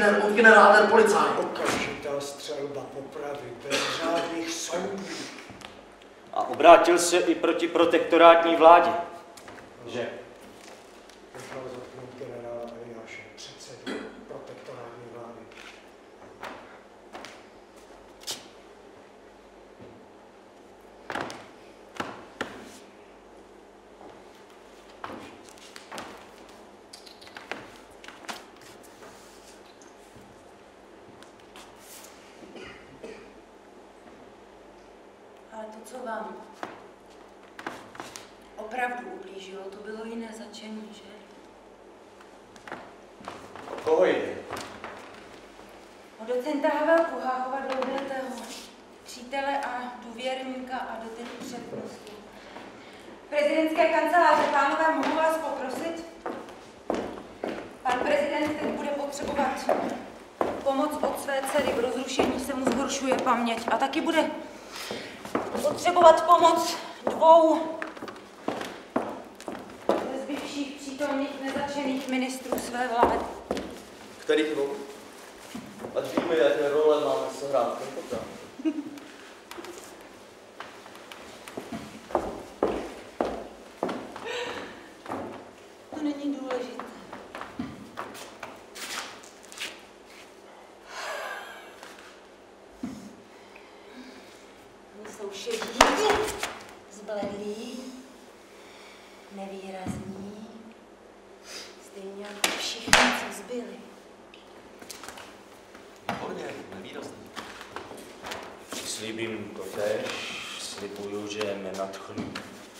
Bundeswehr und General der Polizei. Okamžitá střelba popravy bez řádných soudů. A obrátil se i proti protektorátní vládě. Že? Nechal zatknout generála Eliáše, předsedu protektorátní vlády. Ale to, co vám opravdu ublížilo, to bylo jiné začení, že? O koho jde? O docenta Havelku Háchova dlouholetého přítele a důvěrníka a doteď přednosti. Prezidentské kanceláře, pánové, mohu vás poprosit? Pan prezident teď bude potřebovat pomoc od své dcery. V rozrušení se mu zhoršuje paměť a taky bude potřebovat pomoc 2 ze zbývších přítomných nezačených ministrů své vlády. Kterých 2? Ať víme, jaké role máme sehrát tentokrát. To není důležité. Oni jsou šedí, zbledlí, nevýrazní, stejně jako všichni, co zbyli. Výborně, nevýrazný. Přislíbím to též, slibuju, že nenadchnu.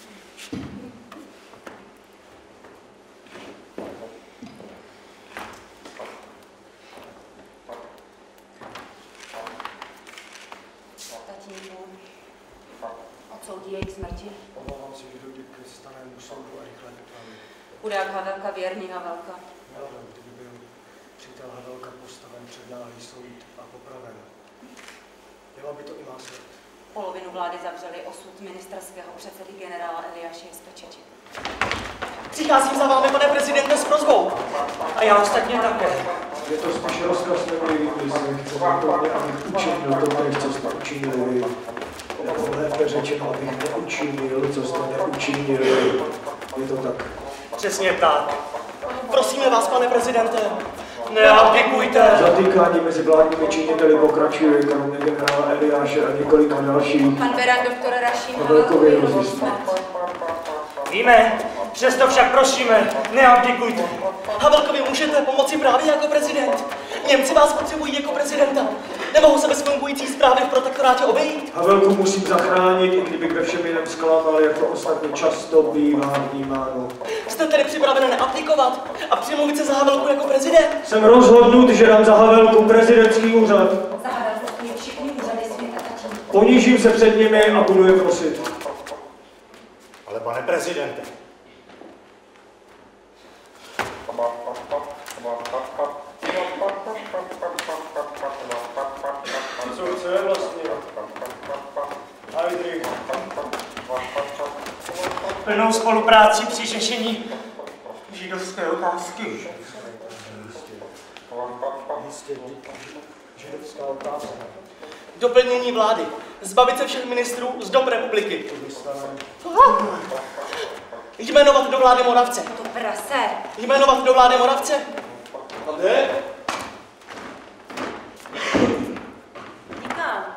Tatínku, odsoudí jej k smrti. Obávám se, že dojde k stanému soudu a rychle vyplavě. Chudák Havelka, věrný Havelka. Nevím, kdyby byl přítel Havelka postaven před náhlý soud a popraven. Měla by to i má smrt. Polovinu vlády zavřeli, osud ministerského předsedy generála Eliáše je spečeči. Přicházím za vámi, pane prezidente, s prosbou. A já ostatně také. Je to spíš rozkaz nebo výmysl. Chceme to mě, abych učinil to, co jste učinili vy. Nebo lépe řečeno, abych neučinil, co jste neučinili. Je to tak. Přesně tak. Prosíme vás, pane prezidente, neabdikujte. Zatýkání mezi vládními činiteli pokračuje, kromě generála Eliáše a několika dalších. Pan Beran, doktor Rašín, Havelkovi Havelkovi hrozí smrt. Víme, přesto však prosíme, neabdikujte. Havelkovi můžete pomoci právě jako prezident. Němci vás potřebují jako prezidenta. Nemohou se bez fungující správy v protektorátě obejít. Havelku musím zachránit, i kdybych ve všem jiném zklamal, jako ostatně často bývá vnímáno. Jste tedy připraven neabdikovat a přimluvit se za Havelku jako prezident? Jsem rozhodnut, že dám za Havelku prezidentský úřad. Za Havelku stojí všichni úřady světa, tatínku. Ponížím se před nimi a budu je prosit. Ale pane prezidente. Co je vlastně? Heidrich. Plnou spolupráci při řešení židovské otázky. Jistě, židovská otázka. Doplnění vlády. Zbavit se všech ministrů z dob republiky. Jmenovat do vlády Moravce. To prase. Jmenovat do vlády Moravce. A kde? Nikam.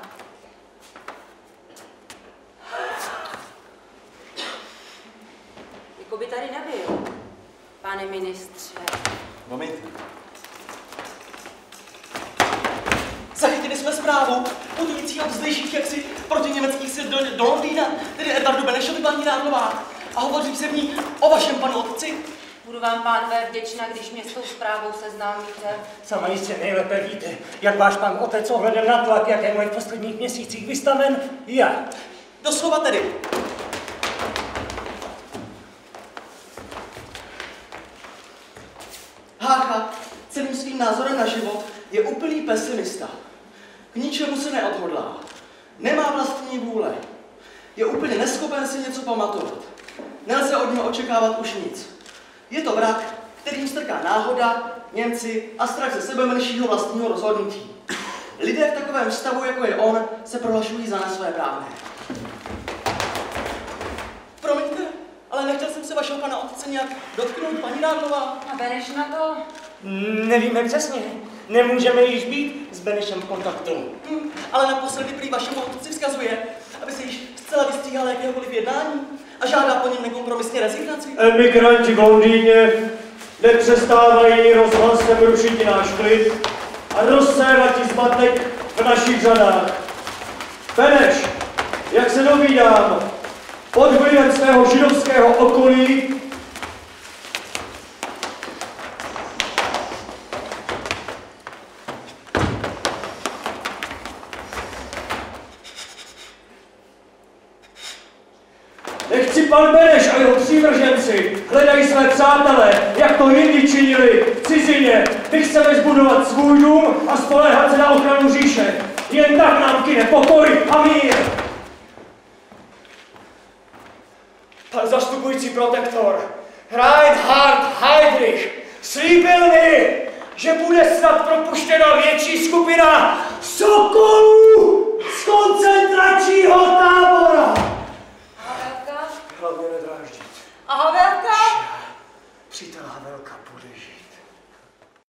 Jako by tady nebyl, pane ministře. Moment. Zachytili jsme zprávu putujícího vzlejších jaksi proti německých sil do Londýna, tedy Edvardu Benešovi, paní Rádlová. A hovoří se v ní o vašem panu otci. Budu vám, pánové, vděčná, když mě s tou zprávou seznámíte. Sama jistě nejlépe víte, jak váš pan otec ohledem na tlak, jakému je v posledních měsících vystaven, já. Doslova tedy. Hácha celým svým názorem na život je úplný pesimista. K ničemu se neodhodlá. Nemá vlastní vůle. Je úplně neschopen si něco pamatovat. Nelze od něho očekávat už nic. Je to vrak, kterým strká náhoda, Němci a strach ze sebe menšího vlastního rozhodnutí. Lidé v takovém stavu, jako je on, se prohlašují za nesvéprávné. Promiňte, ale nechtěl jsem se vašeho pana otce nějak dotknout, paní Nádlová. A Beneš na to? Nevíme přesně. Nemůžeme již být s Benešem v kontaktu. Ale naposledy prý vašemu otci vzkazuje, aby se již zcela vystříhal jakéhokoliv jednání a žádá po něm nekompromisně rezignaci. Emigranti v Londýně nepřestávají rozhlasem rušit náš klid a rozsévat zmatek v našich řadách. Beneš, jak se dovídám, pod vlivem svého židovského okolí nechci pan Beneš a jeho přívrženci hledají své přátelé, jak to jindy činili v cizině. My chceme zbudovat svůj dům a spoléhat se na ochranu říše. Jen tak nám kyne pokoj a mír. Pan zastupující protektor, Reinhard Heydrich, slíbil mi, že bude snad propuštěna větší skupina sokolů z koncentrace.